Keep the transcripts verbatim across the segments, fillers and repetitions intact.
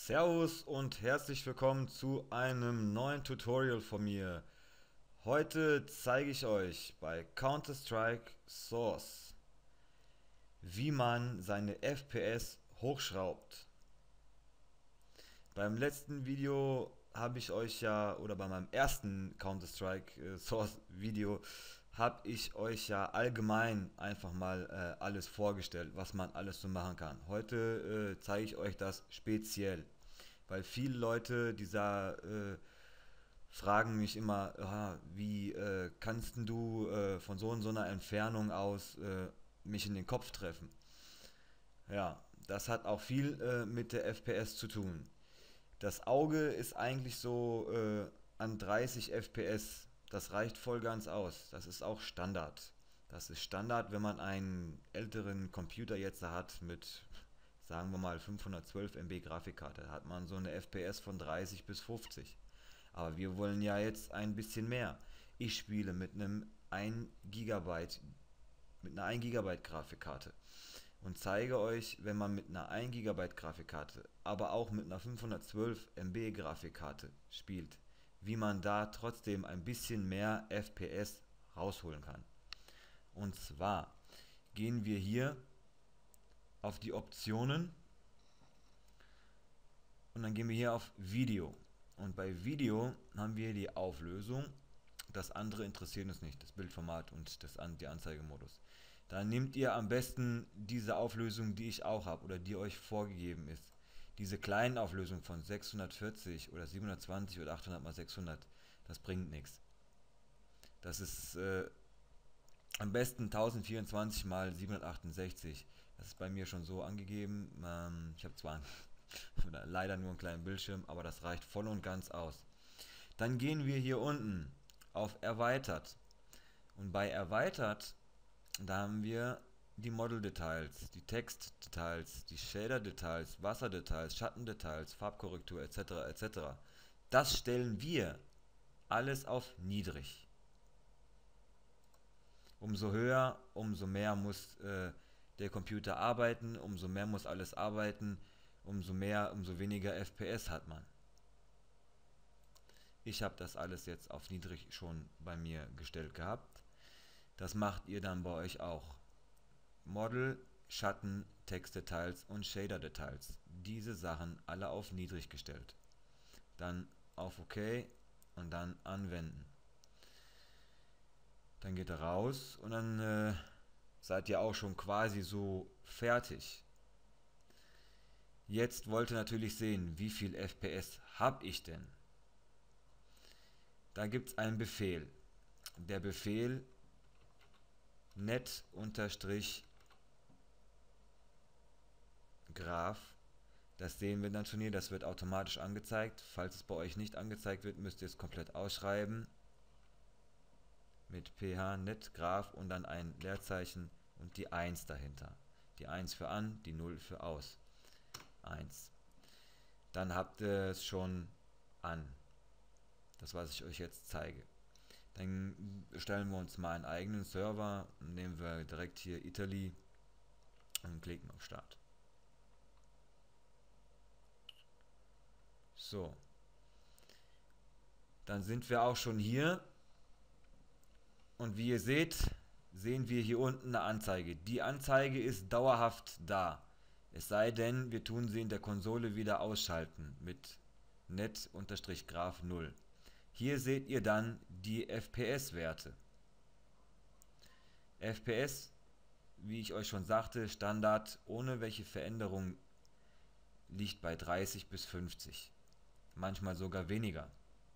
Servus und herzlich willkommen zu einem neuen Tutorial von mir. Heute zeige ich euch bei Counter-Strike Source, wie man seine F P S hochschraubt. Beim letzten Video habe ich euch ja, oder bei meinem ersten Counter-Strike äh, Source Video, habe ich euch ja allgemein einfach mal äh, alles vorgestellt, was man alles so machen kann. Heute äh, zeige ich euch das speziell, weil viele Leute dieser äh, fragen mich immer, ah, wie äh, kannst du äh, von so und so einer Entfernung aus äh, mich in den Kopf treffen? Ja, das hat auch viel äh, mit der F P S zu tun. Das Auge ist eigentlich so äh, an dreißig F P S. Das reicht voll ganz aus. Das ist auch Standard. Das ist Standard, wenn man einen älteren Computer jetzt hat mit, sagen wir mal, fünfhundertzwölf Megabyte Grafikkarte. Hat man so eine F P S von dreißig bis fünfzig. Aber wir wollen ja jetzt ein bisschen mehr. Ich spiele mit einem ein Gigabyte, mit einer ein Gigabyte Grafikkarte und zeige euch, wenn man mit einer ein Gigabyte Grafikkarte, aber auch mit einer fünfhundertzwölf Megabyte Grafikkarte spielt, wie man da trotzdem ein bisschen mehr F P S rausholen kann. Und zwar gehen wir hier auf die Optionen und dann gehen wir hier auf Video. Und bei Video haben wir die Auflösung. Das andere interessiert uns nicht, das Bildformat und das An die Anzeigemodus. Dann nehmt ihr am besten diese Auflösung, die ich auch habe oder die euch vorgegeben ist. Diese kleinen Auflösungen von sechshundertvierzig oder siebenhundertzwanzig oder achthundert mal sechshundert, das bringt nichts. Das ist äh, am besten tausendvierundzwanzig mal siebenhundertachtundsechzig. Das ist bei mir schon so angegeben. Ähm, ich habe zwar leider nur einen kleinen Bildschirm, aber das reicht voll und ganz aus. Dann gehen wir hier unten auf Erweitert. Und bei Erweitert, da haben wir die Model-Details, die Text-Details, die Shader-Details, Wasser-Details, Schattendetails, Farbkorrektur et cetera et cetera. Das stellen wir alles auf niedrig. Umso höher, umso mehr muss äh, der Computer arbeiten, umso mehr muss alles arbeiten, umso mehr, umso weniger F P S hat man. Ich habe das alles jetzt auf niedrig schon bei mir gestellt gehabt. Das macht ihr dann bei euch auch. Model, Schatten, Textdetails und Shader-Details. Diese Sachen alle auf niedrig gestellt. Dann auf OK und dann anwenden. Dann geht er raus und dann äh, seid ihr auch schon quasi so fertig. Jetzt wollt ihr natürlich sehen, wie viel F P S habe ich denn? Da gibt es einen Befehl. Der Befehl net-graph, das sehen wir dann schon hier, das wird automatisch angezeigt. Falls es bei euch nicht angezeigt wird, müsst ihr es komplett ausschreiben. Mit ph net-graph und dann ein Leerzeichen und die eins dahinter. Die eins für an, die null für aus. eins. Dann habt ihr es schon an. Das, was ich euch jetzt zeige. Dann stellen wir uns mal einen eigenen Server, nehmen wir direkt hier Italy und klicken auf Start. So. Dann sind wir auch schon hier und wie ihr seht, sehen wir hier unten eine Anzeige. Die Anzeige ist dauerhaft da. Es sei denn, wir tun sie in der Konsole wieder ausschalten mit net-graph null. Hier seht ihr dann die F P S-Werte. F P S, wie ich euch schon sagte, Standard ohne welche Veränderung liegt bei dreißig bis fünfzig. Manchmal sogar weniger.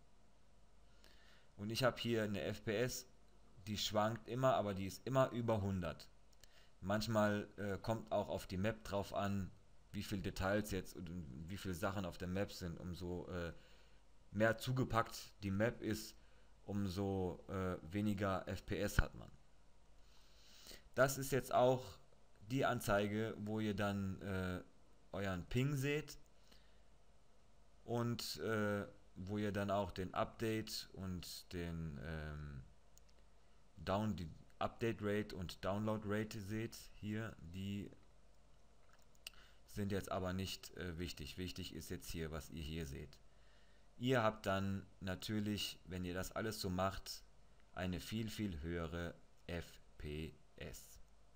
Und ich habe hier eine F P S, die schwankt immer, aber die ist immer über hundert. Manchmal äh, kommt auch auf die Map drauf an, wie viele Details jetzt und wie viele Sachen auf der Map sind, umso äh, mehr zugepackt die Map ist, umso äh, weniger F P S hat man. Das ist jetzt auch die Anzeige, wo ihr dann äh, euren Ping seht und äh, wo ihr dann auch den Update und den ähm, Down, die Update Rate und Download Rate seht. Hier die sind jetzt aber nicht äh, wichtig. Wichtig ist jetzt hier, was ihr hier seht. Ihr habt dann natürlich, wenn ihr das alles so macht, eine viel, viel höhere F P S.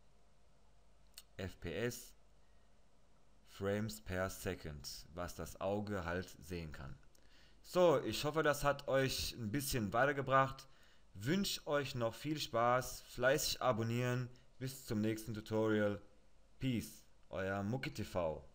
F P S, Frames per Second, was das Auge halt sehen kann. So, ich hoffe, das hat euch ein bisschen weitergebracht. Wünsche euch noch viel Spaß, fleißig abonnieren. Bis zum nächsten Tutorial. Peace, euer Mucki T V.